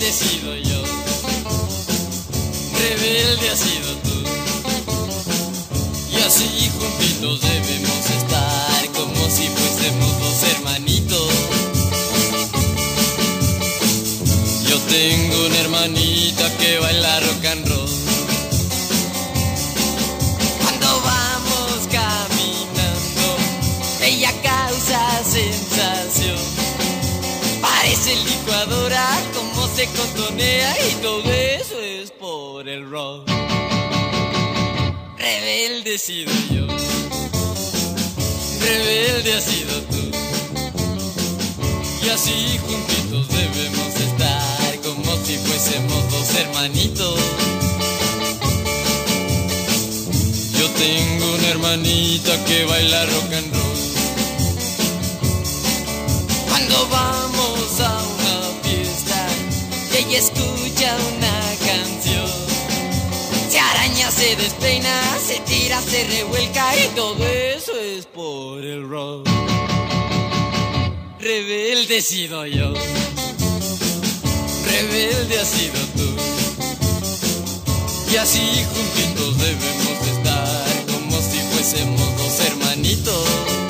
Rebelde he sido yo, rebelde has sido tú, y así juntitos debemos estar, como si fuésemos dos hermanitos. Yo tengo una hermanita que baila rock and roll. Cuando vamos caminando, ella causa sensación. Parece licuadora como se contonea, y todo eso es por el rock. Rebelde he sido yo, rebelde has sido tú, y así juntitos debemos estar, como si fuésemos dos hermanitos. Yo tengo una hermanita que baila rock and roll. Cuando vamos a una fiesta y ella escucha una canción, se araña, se despeina, se tira, se revuelca, y todo eso es por el rock. Rebelde he sido yo, rebelde has sido tú, y así juntitos debemos estar, como si fuésemos dos hermanitos.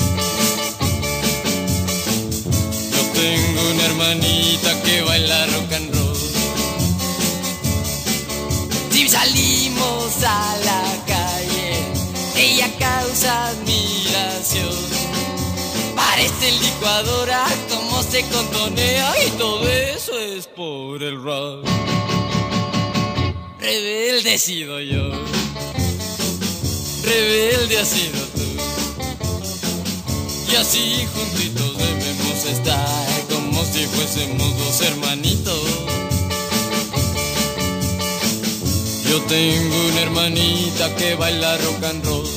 Yo tengo una hermanita que baila rock and roll. Si salimos a la calle, ella causa admiración. Parece licuadora como se contonea, y todo eso es por el rock. Rebelde he sido yo, rebelde has sido tú, y así juntitos debemos estar, como si fuésemos dos hermanitos. Yo tengo una hermanita que baila rock and roll.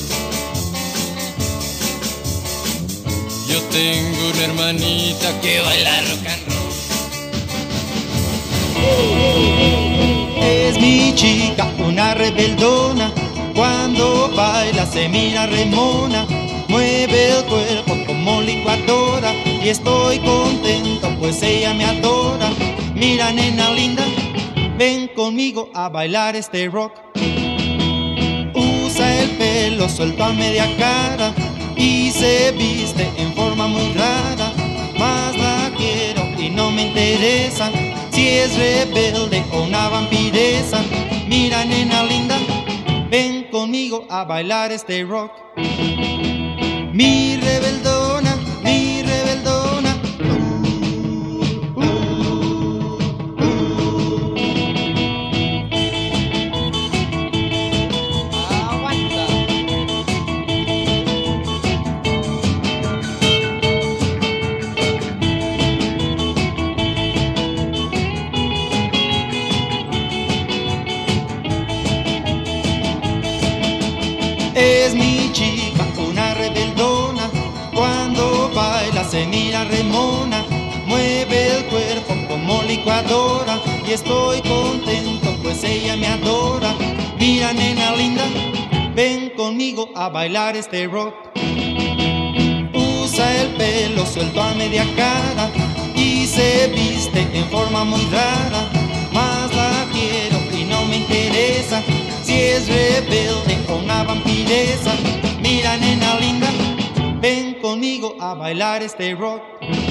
Yo tengo una hermanita que baila rock and roll. Es mi chica, una rebeldona, cuando baila se mira remona, mueve el cuerpo como licuadora, y estoy contento pues ella me adora. Mira, nena linda, ven conmigo a bailar este rock. Usa el pelo suelto a media cara y se viste en forma muy rara, mas la quiero y no me interesa si es rebelde o una vampiresa. Mira, nena linda, ven conmigo a bailar este rock. Mi rebeldona, mi rebeldona. Aguanta. Es mi chica, una rebeldona, cuando baila se mira remona, mueve el cuerpo como licuadora, y estoy contento pues ella me adora. Mira, nena linda, ven conmigo a bailar este rock. Usa el pelo suelto a media cara y se viste en forma muy rara, mas la quiero y no me interesa si es rebelde o una vampiresa. Mira, nena linda, ven conmigo a bailar este rock.